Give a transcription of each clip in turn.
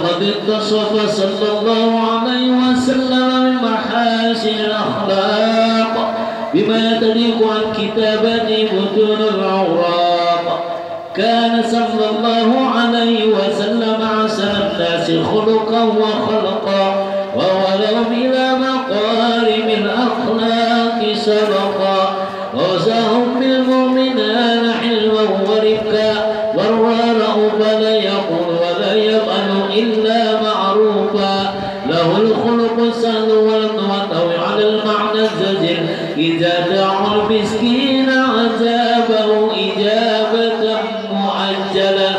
وقد اتصف صلى الله عليه وسلم من محاسن الأخلاق بما تليق عن كتابة متون الأوراق. كان صلى الله عليه وسلم أحسن الناس خلقا وخلقا وولهم إلى مقارب الأخلاق سبقا ووصاهم بالمؤمنين حلما ورفقا والرأوف لا يقول ولا يفعل إلا معروفا له الخلق السهل والطوي على المعنى الزجر إذا دعا المسكين عذابه إجابة مؤجلة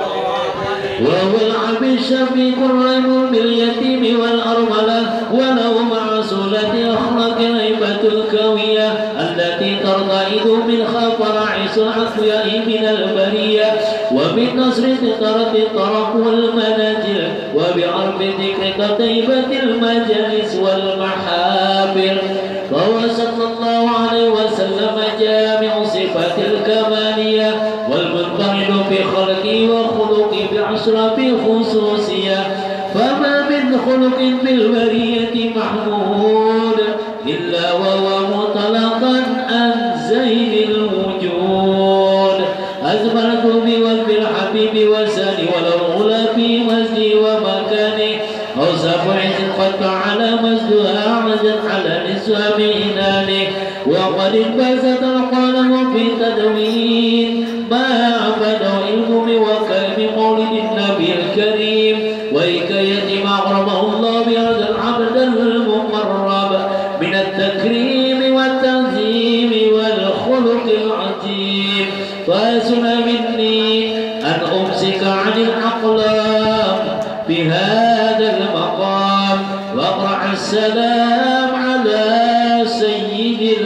وهو العبد الشفيق الرحيم باليتيم والأرملة وله مع سلة أخلاق الهيبة الكوية التي ترتعد من خفرعس الأقوياء من البرية ومن نصر ثغرة الطرف والمنازل وبعرف ذكرك طيبة المجالس والمحابر. فهو صلى الله عليه وسلم جامع صفات الكمالية والمنفرد في خلقه وخلقه بأشرف خصوصية. فما من خلق في البرية محمود إلا وهو مطلقا عن زين الوجود. أزمرت بوجه الحبيب وساني والأولى في مسجد ومكانه أوصاف عز قد على مسجدها عزت على نسوة إنانه وقد انبسط القلم في تدوين ما بدأ علم وكلم مولد النبي الكريم وحكاية ما أغرمه الله بهذا العبد المقرب من التكريم والتنظيم والخلق العجيب. فأسن مني أن أمسك عن الأقلام بهذا المقام وأقرع السلام على سيد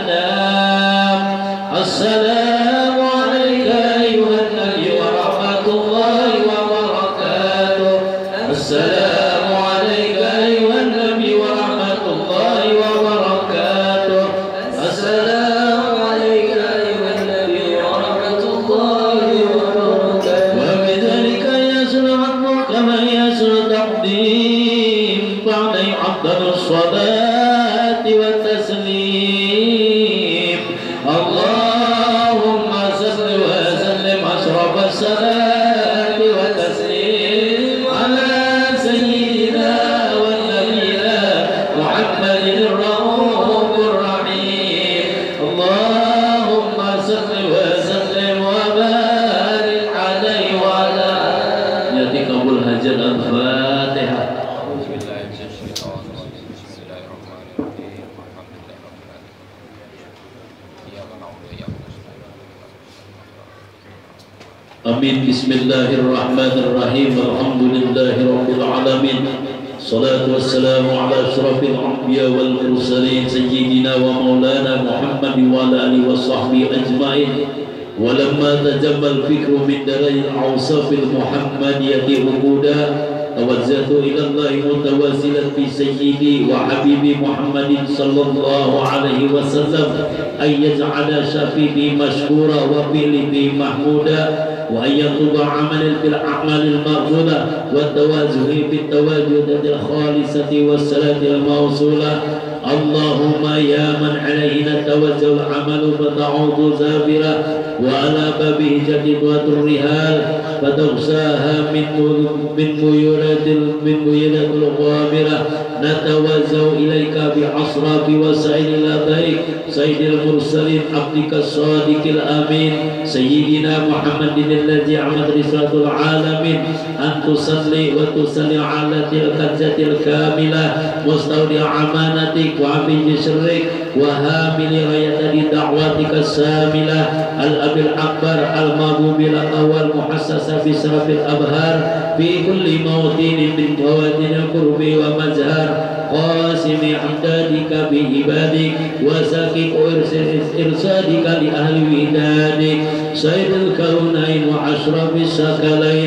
الأنام. السلام عليك أيها النبي ورحمة الله وبركاته. السلام عليك أيها النبي ورحمة الله وبركاته. السلام عليك أيها النبي ورحمة الله وبركاته. وبذلك يسر عظمك كما يسر تقديم فعليه أفضل الصلاة والتسليم. اللهم صل وسلم أشرف الصلاة والتسليم على سيدنا ونبينا محمد الرؤوف الرحيم. اللهم صل وسلم وبارك عليه وعلى يدك أبو الهجر. الفاتحة. Amin. Bismillahirrahmanirrahim. Alhamdulillahi rabbil alamin. Salatu wassalamu ala asyrafil anbiya wal mursalin sayyidina wa maulana Muhammad wa ala alihi wa sahbihi ajma'in. Walamma tajammal fikru min darajil awsafil muhammadiyati uquda tawazzatu ila Allah mutawazzilan fi sayyidi wa habibi Muhammadin sallallahu alaihi wasallam ay yaj'ala syafi'i mashkura wa fi'li mahmuda وأن يطلب عملا بالأعمال المغفورة والتوازه بالتواجد الخالصة والصلاة الموصولة. اللهم يا من عليه نتوزع العمل فتعود زافرة وعلى بابه جديدة الرهال فتغساها من ميولات الغامرة نتوزع إليك بعصرة وسائل لديك سيد المرسلين عبدك الصادق الأمين سيدنا محمد الذي عمد رسالة العالمين أن تصلي وتسلم على تلك الذات الكاملة مستودع أمانتك وعبد شرك وهامل راية دعواتك الساملة الأب الأكبر المغضوب لك والمحسس في سرف الأبهار في كل موطن من موادن القرب ومزهر قاسم أمدادك بعبادك وساكب إرسادك لأهل ودادك سيد الكونين وأشرف الثقلين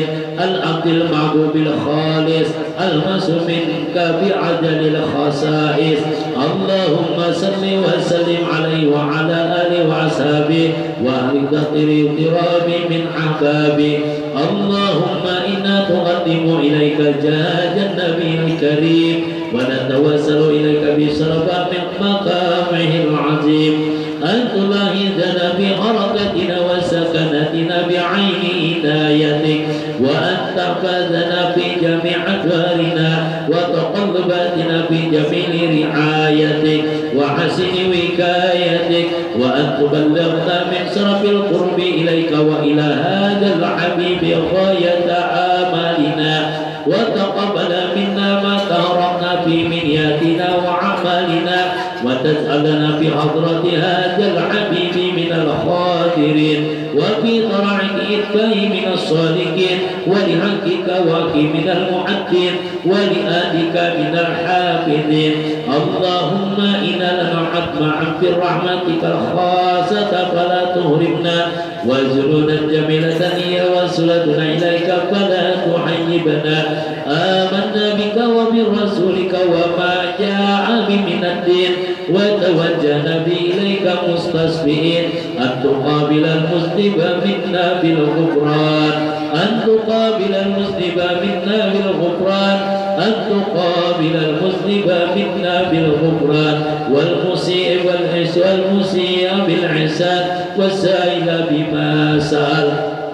العبد المعبود الخالص المسلم منك بعدل الخصائص. اللهم صل وسلم عليه وعلى آله وأصحابه وأهل قدر اقتراب من أحبابه. اللهم إنا تقدم إليك جاه النبي الكريم ونتوسل إليك بشرف من مقامه العظيم أن تلاحظنا بحركتنا وسكنتنا بعين عنايتك وأن تحفظنا في جميع أدوارنا وتقلباتنا في جميع رعايتك وحسن وكايتك وأن تبلغنا من شرف القرب إليك وإلى هذا الحبيب غاية آمالنا وتقبل منا ما تهرمنا في منياتنا وعمالنا وتجعلنا في حضرة هذا الحبيب من الخادرين وفي طرعك إركاه من الصالحين ولحقك وكي من المعدين ولآلك من الحافظين. اللهم إنا لنعد معا في رحمتك الخاصة فلا تهرمنا وزلنا الجميلة هي وصلتنا إليك فلا تحيبنا. آمنا بك وبرسولك وما جاء من الدين وتوجهنا إليك مستصفئين أن تقابل المذنب منا بالغفران أن تقابل المذنب منا بالغفران أن تقابل المذنب منا بالغفران والمسيء والمسيء بالعسان والسائل بما سأل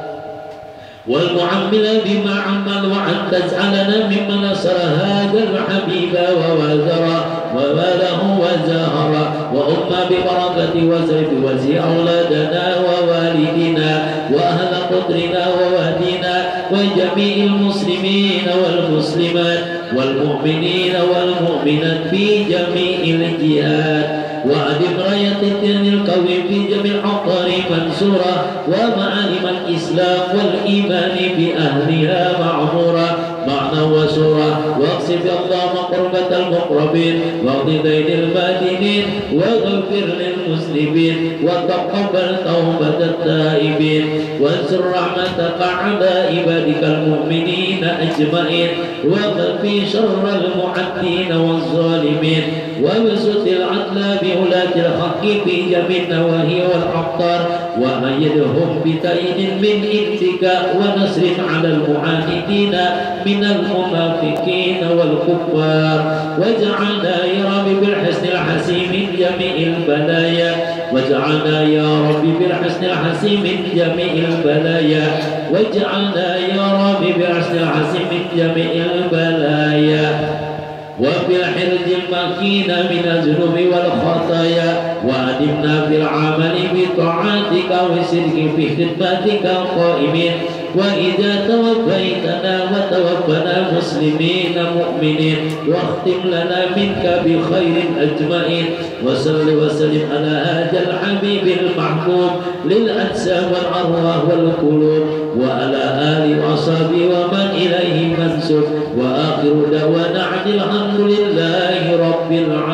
والمعمل بما عمل وأن تجعلنا ممن نصر هذا الحبيب ووزر وله وزهر وأم ببركة وزرف وزي أولادنا ووالدنا وأهل قدرنا ووهدنا وجميع المسلمين والمسلمات والمؤمنين والمؤمنات في جميع الجهات وأدم راية الدين القوي في جميع الأقطار منصورة ومعالم الإسلام والإيمان بأهلها معمورة معنى وسورة واقصف اللهم قربة المقربين واقض دين المدينين واغفر للمسلمين وتقبل توبة التائبين وانصر رحمتك على عبادك المؤمنين أجمعين وكفي شر المعدين والظالمين وابسط العدل بولاة الحق في جميع النواهي والأقطار وأيدهم بتأييد من عندك ونصر على المعاندين من المنافقين والكفار واجعلنا يا رب بالحسن الحسين من جميع البلايا واجعلنا يا رب بالحسن الحسين من جميع البلايا واجعلنا يا رب بالحسن الحسين من جميع البلايا وفي الحرز المكين من الذنوب والخطايا وأدمنا في العمل بطاعتك وصدق في خدمتك قائمين وإذا توفيتنا وتوفنا مسلمين مؤمنين واختم لنا منك بخير أجمعين وصل وسلم على هذا الحبيب المحبوب للأجسام والأرواح والقلوب وعلى آله وصحبه ومن إليه منسوب وآخر دعوانا عن الحمد لله رب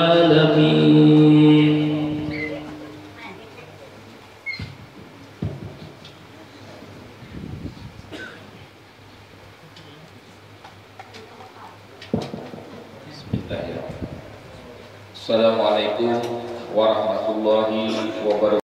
العالمين. Assalamualaikum warahmatullahi wabarakatuh.